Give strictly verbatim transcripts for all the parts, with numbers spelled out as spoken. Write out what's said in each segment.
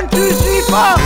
One, two, three, four.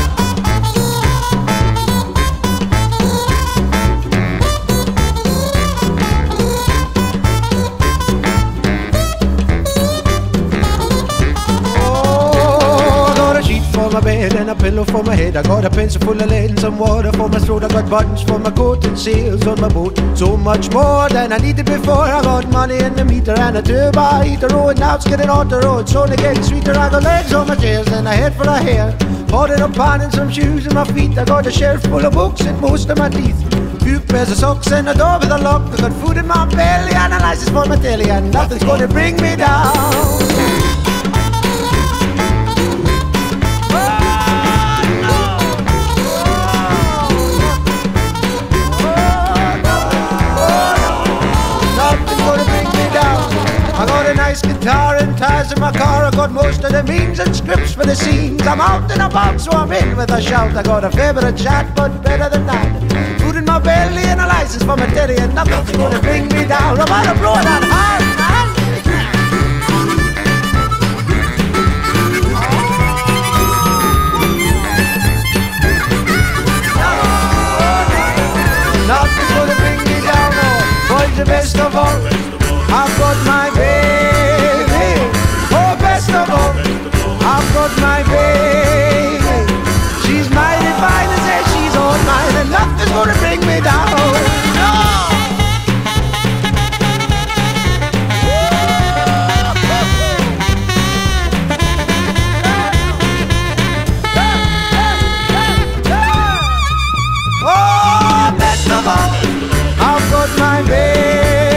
For my bed and a pillow for my head. I got a pencil full of lead and some water for my throat. I got buttons for my coat and sails on my boat. So much more than I needed before. I got money in the meter and a turbo heater. Oh, and now it's getting on the road, so it's getting sweeter. I got legs on my chairs and a head full of hair. Bought it up pan and some shoes in my feet. I got a shelf full of books and most of my teeth. Few pairs of socks and a door with a lock. I got food in my belly and a license for my telly, and nothing's gonna bring me down. I got a nice guitar and tires in my car. I got most of the means and scripts for the scenes. I'm out and about, so I'm in with a shout. I got a fair bit of chat, but better than that. Food in my belly and a license for my telly, and nothing's gonna bring me down. I'm gonna blow that hard, man. Nothing's gonna bring me down, oh, boys, the best of all. I've got my baby, oh best of all, I've got my baby. She's mighty fine and says she's all mine, and nothing's gonna bring me down. No! Oh, best of all, I've got my baby.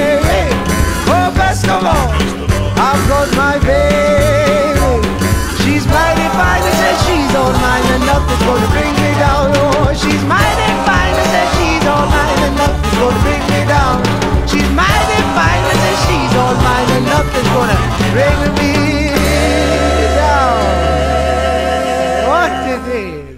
I've got my baby. She's mighty fine and says she's all mine, and nothing's gonna bring me down. Oh, she's mighty fine and says she's all mine, and nothing's gonna bring me down. She's mighty fine and says she's all mine, and nothing's gonna bring me down. What is it?